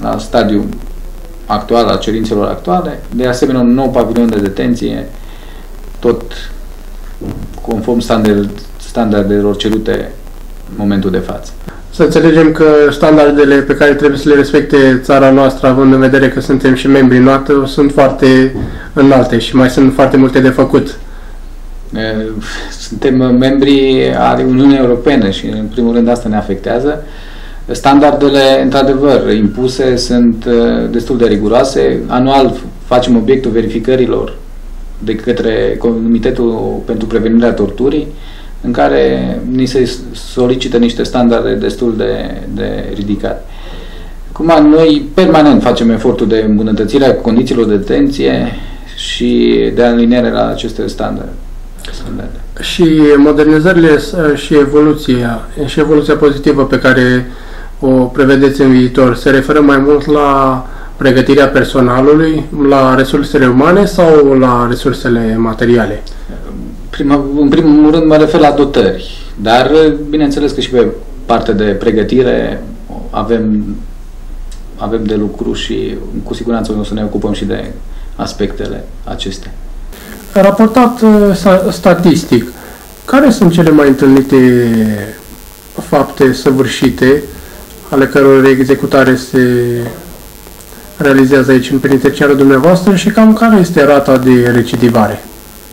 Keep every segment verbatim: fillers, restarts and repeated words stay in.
la stadiul actual, a cerințelor actuale. De asemenea, un nou pavilion de detenție, tot conform standard, standardelor cerute în momentul de față. Să înțelegem că standardele pe care trebuie să le respecte țara noastră, având în vedere că suntem și membri NATO, sunt foarte înalte și mai sunt foarte multe de făcut. Suntem membri ale Uniunii Europene și, în primul rând, asta ne afectează. Standardele, într-adevăr, impuse sunt destul de riguroase. Anual facem obiectul verificărilor de către Comitetul pentru Prevenirea Torturii, în care ni se solicită niște standarde destul de, de ridicate. Acum, noi permanent facem efortul de îmbunătățire a condițiilor de detenție și de aliniere la aceste standarde. standarde. Și modernizările și evoluția, și evoluția pozitivă pe care o prevedeți în viitor se referă mai mult la pregătirea personalului, la resursele umane sau la resursele materiale? Prima, în primul rând mă refer la dotări, dar bineînțeles că și pe partea de pregătire avem, avem de lucru și cu siguranță o să ne ocupăm și de aspectele acestea. Raportat statistic, care sunt cele mai întâlnite fapte săvârșite ale căror executare se realizează aici în penitenciarul dumneavoastră și cam care este rata de recidivare?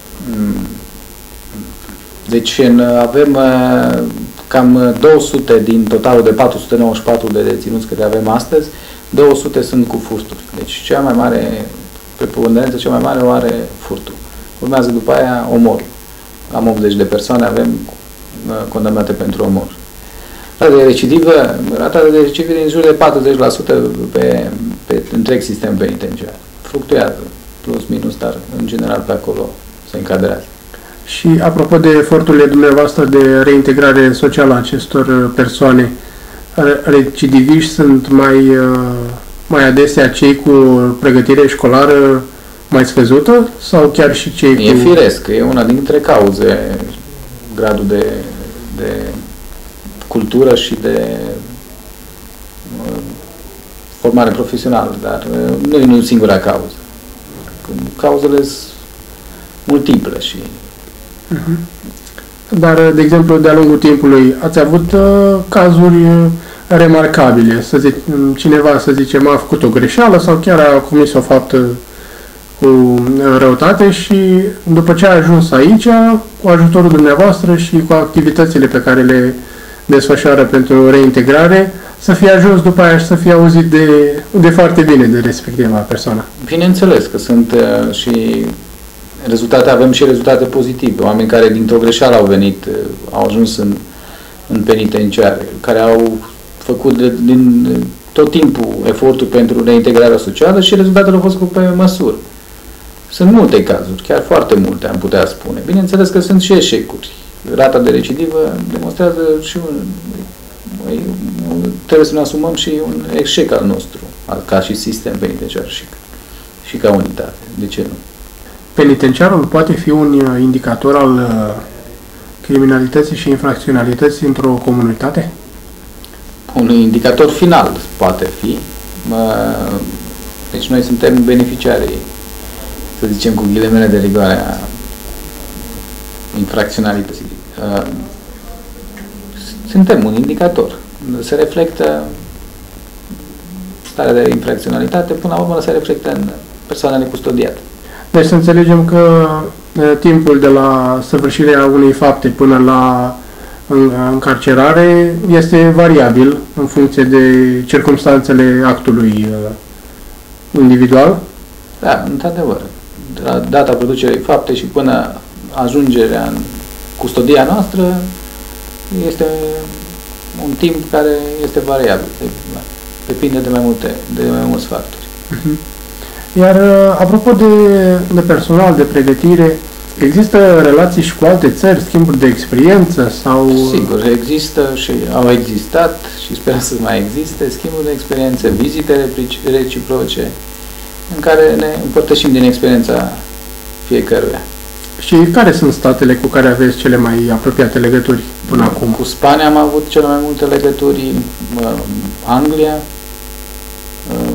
Deci avem cam două sute din totalul de patru sute nouăzeci și patru de deținuți care avem astăzi, două sute sunt cu furturi. Deci cea mai mare, preponderență cea mai mare o are furtul. Urmează după aia omorul. Cam optzeci de persoane avem condamnate pentru omor. Rata de recidivă, rata de recidivă din jur de patruzeci la sută pe, pe întreg sistem penitenciar. Fluctuează, plus minus, dar în general pe acolo se încadrează. Și apropo de eforturile dumneavoastră de reintegrare socială a acestor persoane, recidiviști sunt mai, mai adesea cei cu pregătire școlară mai scăzută sau chiar și cei cu... E firesc, e una dintre cauze, gradul de, de cultură și de formare profesională, dar nu e singura cauză. Cauzele sunt multiple și... Uh-huh. Dar, de exemplu, de-a lungul timpului, ați avut uh, cazuri remarcabile, să zic, cineva, să zicem, a făcut o greșeală sau chiar a comis o faptă cu răutate și după ce a ajuns aici, cu ajutorul dumneavoastră și cu activitățile pe care le desfășoară pentru reintegrare, să fie ajuns după aia și să fie auzit de, de foarte bine de respectiva persoană. Bineînțeles că sunt uh, și rezultate, avem și rezultate pozitive. Oameni care dintr-o greșeală au venit, uh, au ajuns în, în penitenciare, care au făcut de, din tot timpul efortul pentru reintegrarea socială și rezultatele au fost pe măsură. Sunt multe cazuri, chiar foarte multe, am putea spune. Bineînțeles că sunt și eșecuri. Rata de recidivă demonstrează și un, trebuie să ne asumăm și un eșec al nostru, ca și sistem penitenciar și, și ca unitate. De ce nu? Penitenciarul poate fi un indicator al criminalității și infracționalității într-o comunitate? Un indicator final poate fi. Deci noi suntem beneficiarii, să zicem cu ghilimele de rigoare, a infracționalității. Suntem un indicator. Se reflectă starea de infracționalitate, până la urmă se reflectă în persoanele custodiate. Deci să înțelegem că timpul de la săvârșirea unei fapte până la încarcerare este variabil în funcție de circumstanțele actului individual? Da, într-adevăr. De la data producerii faptei și până ajungerea în custodia noastră este un timp care este variabil. Depinde de mai multe, de mai mulți factori. Uh-huh. Iar apropo de, de personal, de pregătire, există relații și cu alte țări, schimburi de experiență sau... Sigur, există și au existat și sper să mai existe schimburi de experiențe, vizite reciproce, în care ne împărtășim din experiența fiecăruia. Și care sunt statele cu care aveți cele mai apropiate legături până cu, acum? Cu Spania am avut cele mai multe legături, Anglia,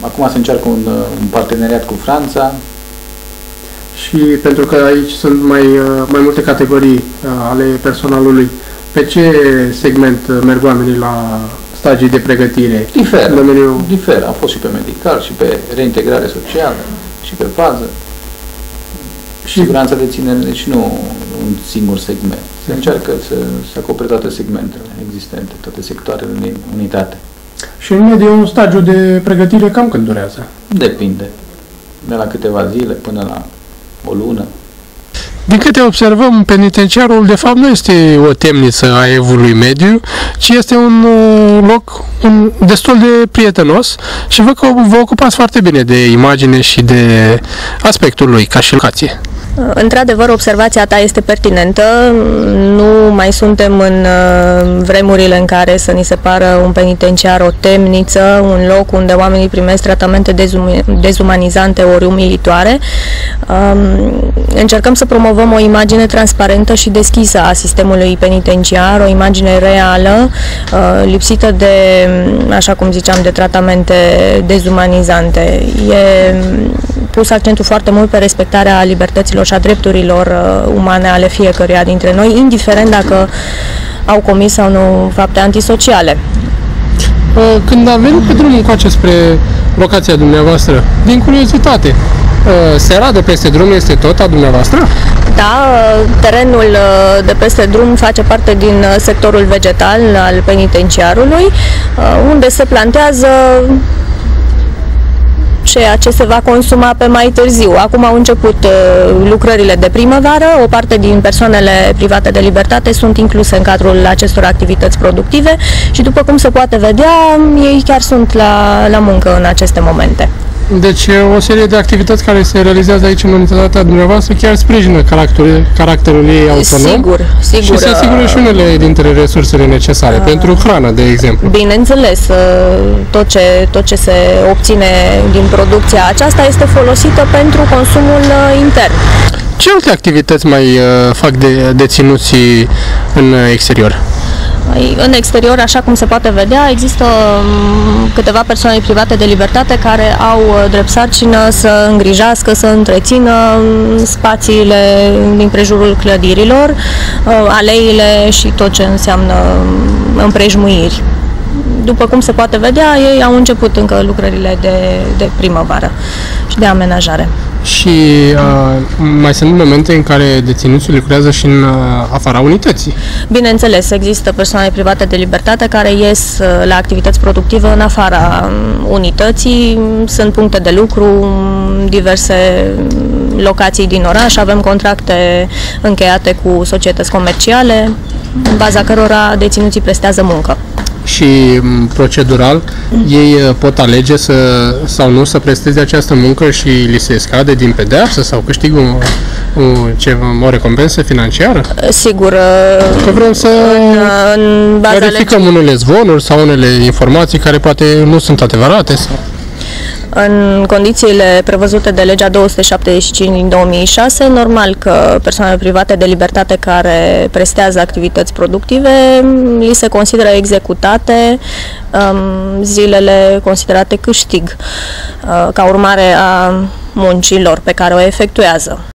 acum se încearcă un, un parteneriat cu Franța. Și pentru că aici sunt mai, mai multe categorii ale personalului, pe ce segment merg oamenii la stagii de pregătire? Diferă, domeniul... diferă. A fost și pe medical, și pe reintegrare socială, și pe fază. Și siguranța de ținere, deci nu un singur segment. Se încearcă să se acopere toate segmentele existente, toate sectoarele în unitate. Și în medie un stagiu de pregătire cam cât durează? Depinde. De la câteva zile până la o lună. Din câte observăm, penitenciarul de fapt nu este o temniță a evului mediu, ci este un loc un, destul de prietenos și văd că vă ocupați foarte bine de imagine și de aspectul lui ca și locație. Într-adevăr, observația ta este pertinentă. Nu mai suntem în vremurile în care să ni se pară un penitenciar o temniță, un loc unde oamenii primesc tratamente dezum- dezumanizante ori umilitoare. Încercăm să promovăm o imagine transparentă și deschisă a sistemului penitenciar, o imagine reală, lipsită de, așa cum ziceam, de tratamente dezumanizante. E pus accentul foarte mult pe respectarea libertăților și a drepturilor uh, umane ale fiecăruia dintre noi, indiferent dacă au comis sau nu fapte antisociale. Când am venit pe drumul încoace spre locația dumneavoastră, din curiozitate, sera de peste drum este tot a dumneavoastră? Da, terenul de peste drum face parte din sectorul vegetal al penitenciarului, unde se plantează ceea ce se va consuma pe mai târziu. Acum au început uh, lucrările de primăvară, o parte din persoanele private de libertate sunt incluse în cadrul acestor activități productive și, după cum se poate vedea, ei chiar sunt la, la muncă în aceste momente. Deci o serie de activități care se realizează aici în unitatea dumneavoastră chiar sprijină caracterul, caracterul ei autonom. Sigur, sigur. Și se asigură și unele dintre resursele necesare, uh, pentru hrană, de exemplu. Bineînțeles, tot ce, tot ce se obține din producția aceasta este folosită pentru consumul intern. Ce alte activități mai uh, fac de deținuții în exterior? În exterior, așa cum se poate vedea, există câteva persoane private de libertate care au drept sarcină să îngrijească, să întrețină spațiile din prejurul clădirilor, aleile și tot ce înseamnă împrejmuiri. După cum se poate vedea, ei au început încă lucrările de, de primăvară și de amenajare. Și uh, mai sunt momente în care deținuții lucrează și în uh, afara unității. Bineînțeles, există persoane private de libertate care ies uh, la activități productive în afara um, unității. Sunt puncte de lucru, diverse locații din oraș, avem contracte încheiate cu societăți comerciale, în baza cărora deținuții prestează muncă. Și procedural, ei pot alege să, sau nu să presteze această muncă și li se scade din pedeapsă sau câștigă un, un, ce, o recompensă financiară? Sigur. Că vrem să în, în verificăm legii. Unele zvonuri sau unele informații care poate nu sunt adevărate. Sau... În condițiile prevăzute de legea două sute șaptezeci și cinci din două mii șase, normal că persoanele private de libertate care prestează activități productive li se consideră executate um, zilele considerate câștig uh, ca urmare a muncilor pe care o efectuează.